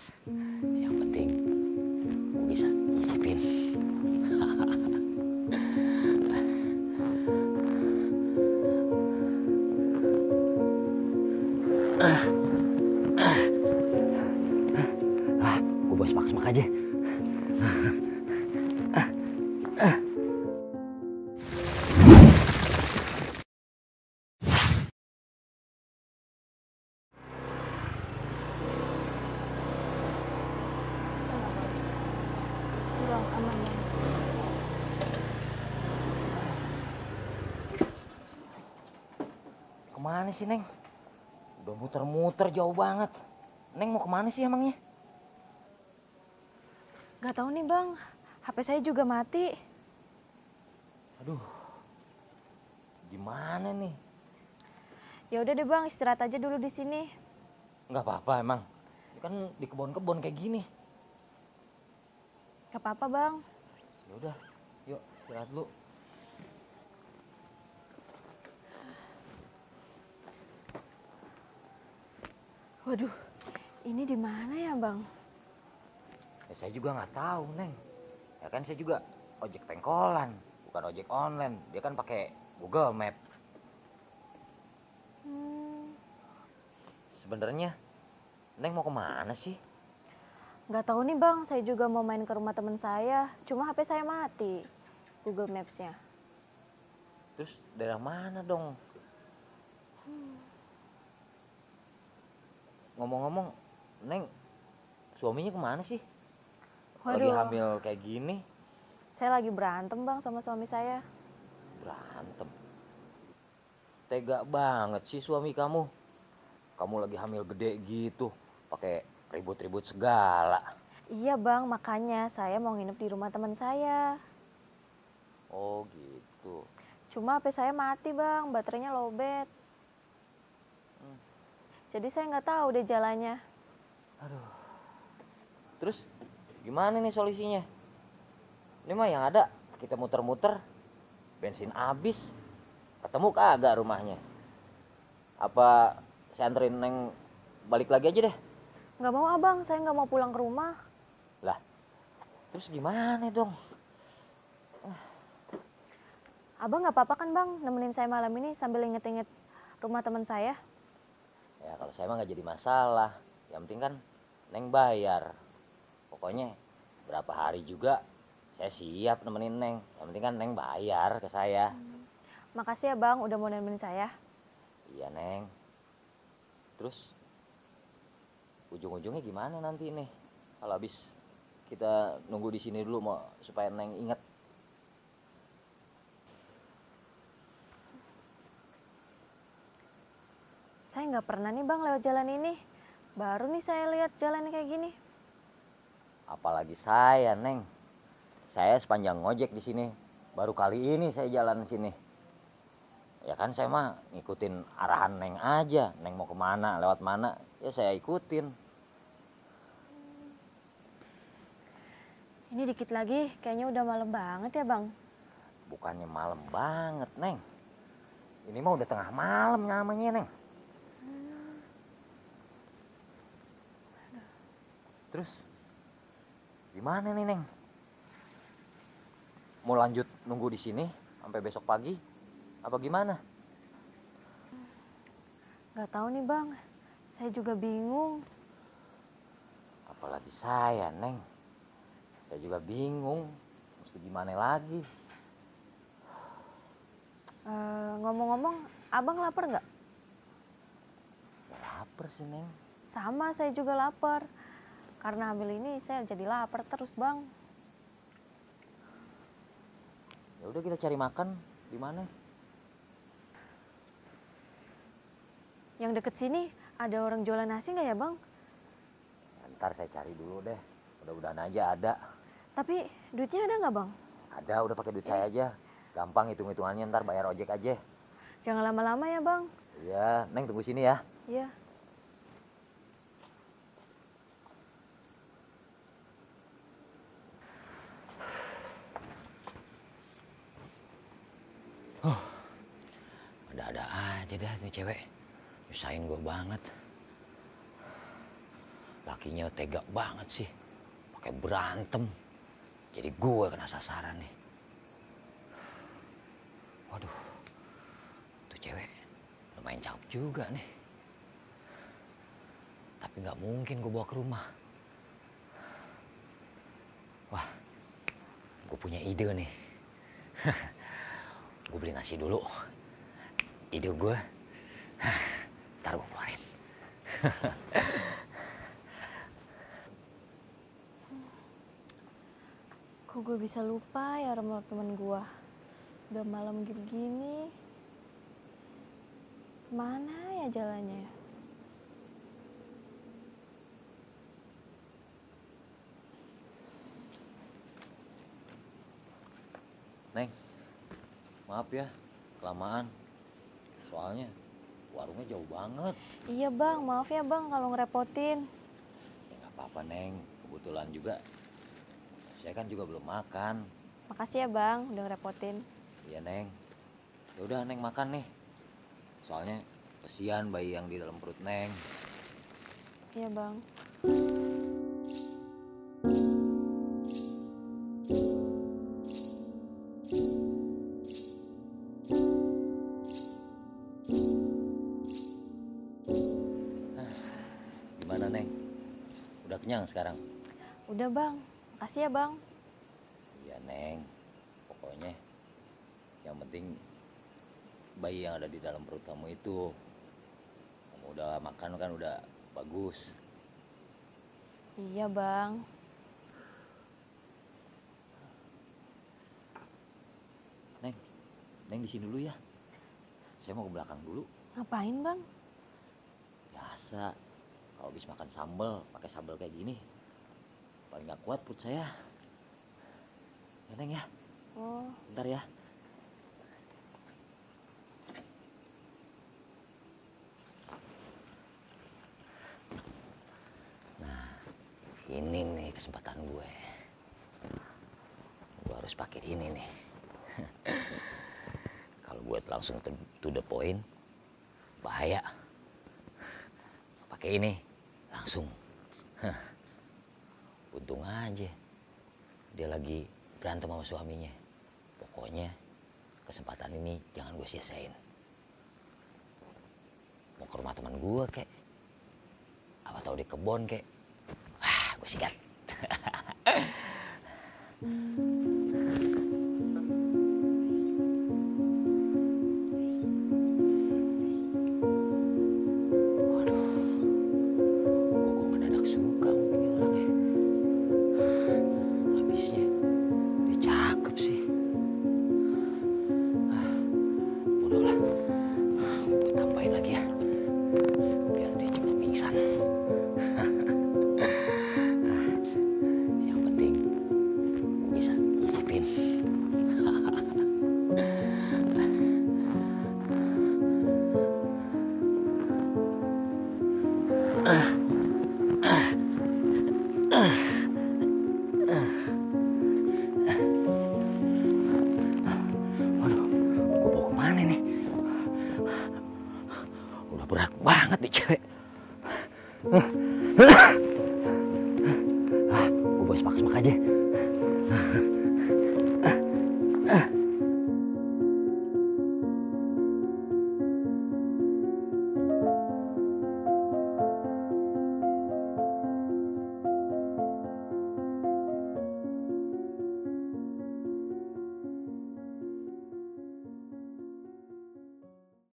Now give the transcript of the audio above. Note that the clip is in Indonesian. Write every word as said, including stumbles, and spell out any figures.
Yang penting gue bisa nyicipin. Ah, gue bawa semak-semak aja. Bang, aman bang. Kemana sih, Neng? Udah muter-muter jauh banget. Neng mau kemana sih emangnya? Gak tahu nih bang, H P saya juga mati. Aduh, gimana nih? Ya udah deh bang, istirahat aja dulu di sini. Nggak apa-apa emang. Ini kan di kebun-kebun kayak gini. Gak apa-apa bang. Ya udah, yuk istirahat dulu. Waduh, ini di mana ya bang? Ya, saya juga nggak tahu, Neng. Ya kan saya juga ojek pengkolan, bukan ojek online. Dia kan pakai Google Map. Hmm, Sebenarnya, Neng mau kemana sih? gak tahu nih bang, saya juga mau main ke rumah teman saya. Cuma H P saya mati, Google Maps-nya. Terus daerah mana dong? Ngomong-ngomong, Neng, suaminya kemana sih? Lagi Waduh, hamil kayak gini, saya lagi berantem bang sama suami saya. berantem. Tega banget sih suami kamu. Kamu lagi hamil gede gitu, pakai ribut-ribut segala. Iya bang, makanya saya mau nginep di rumah teman saya. Oh gitu. Cuma H P saya mati bang, baterainya lowbat. Jadi saya nggak tahu deh jalannya. Aduh. Terus gimana nih solusinya? Ini mah yang ada kita muter-muter, bensin habis, ketemu kagak rumahnya. Apa saya anterin Neng balik lagi aja deh? Nggak mau abang, saya nggak mau pulang ke rumah. Lah, terus gimana dong? Abang nggak apa-apa kan bang, nemenin saya malam ini sambil inget-inget rumah teman saya? Ya kalau saya mah nggak jadi masalah. Yang penting kan Neng bayar. Pokoknya berapa hari juga saya siap nemenin Neng. Yang penting kan Neng bayar ke saya. Makasih ya bang, udah mau nemenin saya. Iya Neng. Terus ujung-ujungnya gimana nanti nih? Kalau habis kita nunggu di sini dulu mau supaya Neng inget. Saya nggak pernah nih bang lewat jalan ini. Baru nih saya lihat jalan kayak gini. Apalagi saya Neng. Saya sepanjang ngojek di sini baru kali ini saya jalan sini. Ya kan saya mah ngikutin arahan Neng aja. Neng mau kemana, lewat mana, ya saya ikutin. Ini dikit lagi, kayaknya udah malam banget ya bang. Bukannya malam banget Neng. Ini mah udah tengah malam namanya Neng. Terus gimana nih Neng? Mau lanjut nunggu di sini sampai besok pagi? Apa gimana? Gak tahu nih bang, saya juga bingung. Apalagi saya Neng. Saya juga bingung. Mesti gimana lagi? Eh, ngomong-ngomong, abang lapar nggak? Ya, lapar sih Neng. Sama, saya juga lapar. Karena hamil ini saya jadi lapar terus bang. Ya udah kita cari makan di mana? Yang deket sini ada orang jualan nasi nggak ya bang? Ya, ntar saya cari dulu deh. Mudah-mudahan aja ada. Tapi duitnya ada nggak bang? Ada, udah pakai duit saya aja. Gampang hitung-hitungannya, ntar bayar ojek aja. Jangan lama-lama ya bang. Iya, Neng tunggu sini ya. Iya. Ada-ada aja dah tuh cewek. Nyusahin gue banget. lakinya tega banget sih. Pakai berantem. Jadi gue kena sasaran nih. Waduh. Tuh cewek lumayan cakep juga nih. Tapi nggak mungkin gue bawa ke rumah. Wah, gue punya ide nih. Gue beli nasi dulu. Ide gue, ntar gue keluarin. Kok gue bisa lupa ya sama temen gue? Udah malam begini. Mana ya jalannya? Neng, maaf ya, kelamaan. Soalnya warungnya jauh banget. Iya bang, maaf ya bang kalau ngerepotin. Ya nggak apa-apa Neng, kebetulan juga saya kan juga belum makan. Makasih ya bang, udah ngerepotin. Iya Neng, ya udah Neng makan nih. Soalnya kesian bayi yang di dalam perut Neng. Iya bang. Gimana Neng? Udah kenyang sekarang? Udah bang, makasih ya bang. Iya Neng, pokoknya yang penting bayi yang ada di dalam perut kamu itu, kamu udah makan kan udah bagus. Iya bang. Neng, Neng di sini dulu ya. Saya mau ke belakang dulu. Ngapain bang? Biasa, kalau habis makan sambal, pakai sambal kayak gini, paling gak kuat perut saya. Ya Neng ya, Oh, bentar ya. Nah, ini nih kesempatan gue. Gue harus pakai ini nih. Kalau gue langsung to the point, bahaya. Pakai ini, langsung. Untung aja dia lagi berantem sama suaminya. Pokoknya kesempatan ini jangan gue sia-siain. Mau ke rumah teman gue kek, apa tahu di kebon kek. Wah, gue sikat. Waduh, gue bawa kemana nih? Udah berat banget nih cewek. Gue bawa semak-semak aja.